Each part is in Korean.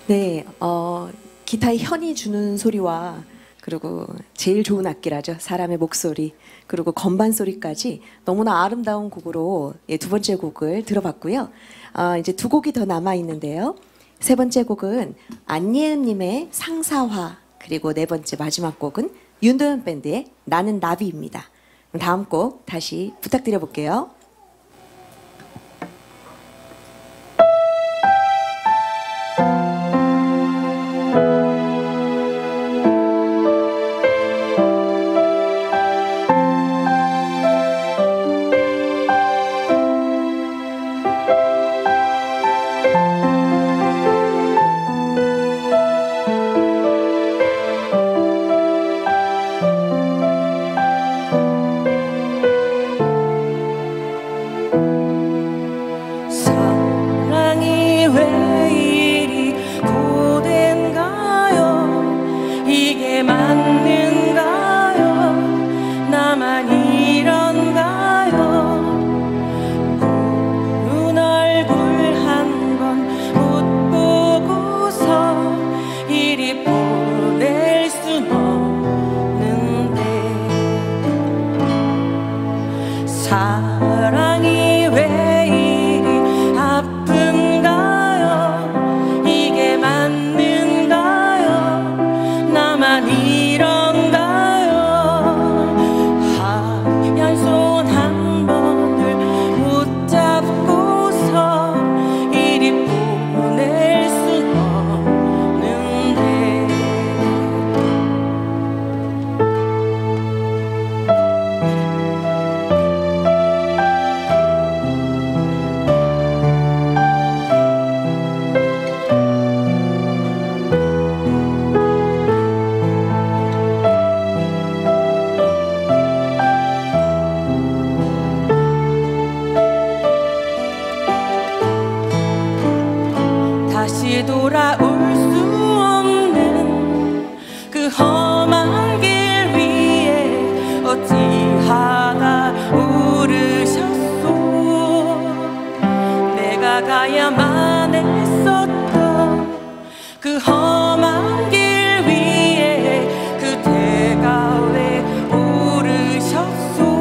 네, 기타의 현이 주는 소리와 그리고 제일 좋은 악기라죠. 사람의 목소리 그리고 건반 소리까지 너무나 아름다운 곡으로 두 번째 곡을 들어봤고요. 이제 두 곡이 더 남아 있는데요. 세 번째 곡은 안예은님의 상사화 그리고 네 번째 마지막 곡은 윤도현 밴드의 나는 나비입니다. 다음 곡 다시 부탁드려 볼게요. 사랑이 왜 이리 아픈가요? 이게 맞는가요? 나만 이런가요? 하얀 손 한 번을 붙잡고서 이리 보낼 순 없는데 다시 돌아올 수 없는 그 험한 길 위에 어찌하다 오르셨소. 내가 가야만 했었던 그 험한 길 위에 그대가 왜 오르셨소.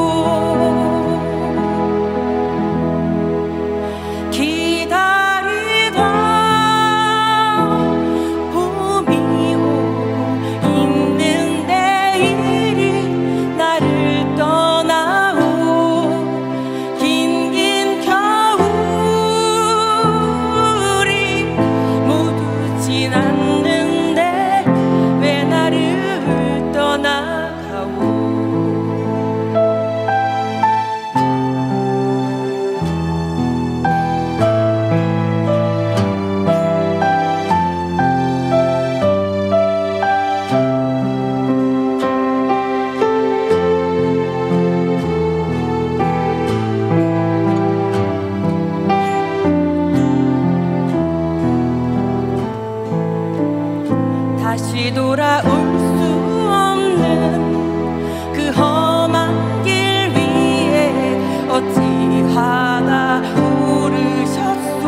다시 돌아올 수 없는 그 험한 길 위에 어찌하다 오르셨소.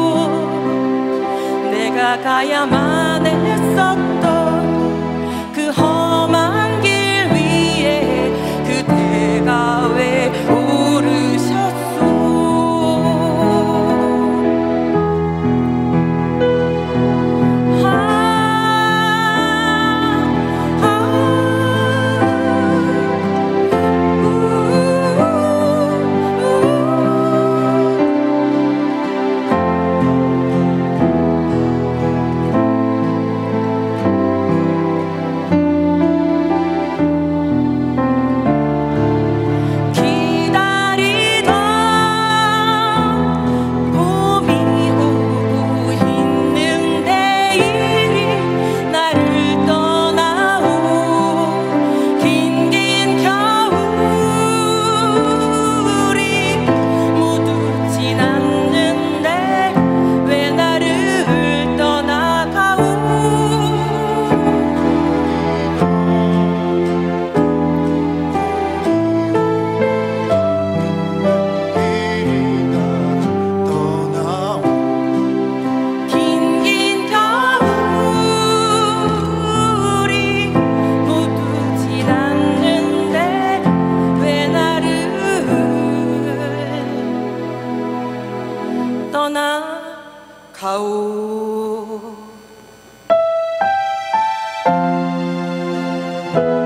내가 가야만 했었던 그 험한 길 위에 그대가 왜 오르셨소. 주